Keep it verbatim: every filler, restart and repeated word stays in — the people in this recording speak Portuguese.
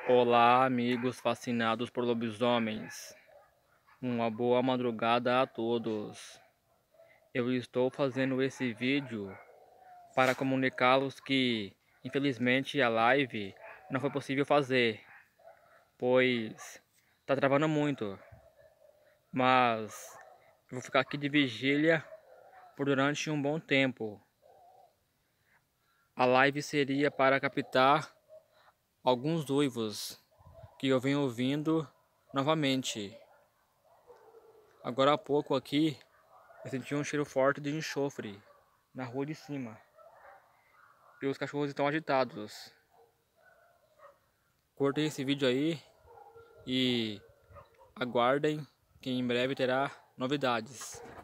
Olá, amigos fascinados por lobisomens. Uma boa madrugada a todos. Eu estou fazendo esse vídeo para comunicá-los que, infelizmente, a live não foi possível fazer, pois tá travando muito. Mas eu vou ficar aqui de vigília por durante um bom tempo. A live seria para captar alguns uivos que eu venho ouvindo novamente. Agora há pouco aqui eu senti um cheiro forte de enxofre na rua de cima. E os cachorros estão agitados. Curtem esse vídeo aí e aguardem que em breve terá novidades.